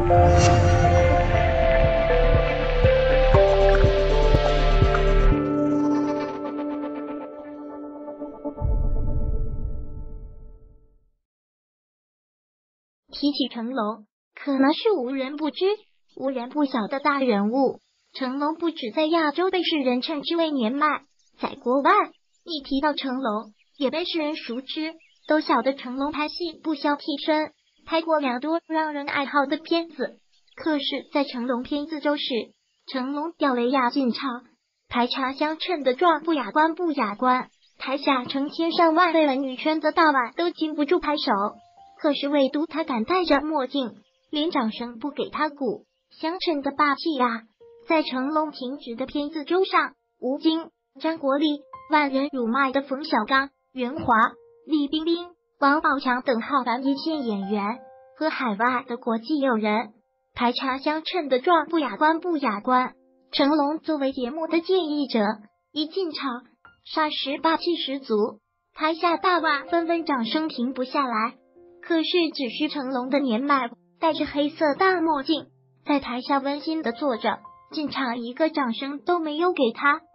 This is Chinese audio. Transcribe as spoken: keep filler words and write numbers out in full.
提起成龙，可能是无人不知、无人不晓的大人物。成龙不止在亚洲被世人称之为年迈，在国外，一提到成龙，也被世人熟知，都晓得成龙拍戏不消替身，拍过良多让人爱好的片子。可是，在成龙片自周时，成龙吊雷亚进场，排场相称的状不雅观不雅观，台下成千上万为了女圈的大腕都禁不住拍手。可是唯独他敢戴着墨镜，连掌声不给他鼓，相称的霸气啊！在成龙停止的片子周上，吴京、张国立、万人辱骂的冯小刚、袁华、李冰冰、王宝强等浩繁一线演员和海外的国际友人，排场相称的状不雅观不雅观。成龙作为节目的建议者，一进场，霎时霸气十足，台下大腕纷纷掌声停不下来。可是只是成龙的年迈，戴着黑色大墨镜，在台下温馨的坐着，进场一个掌声都没有给他。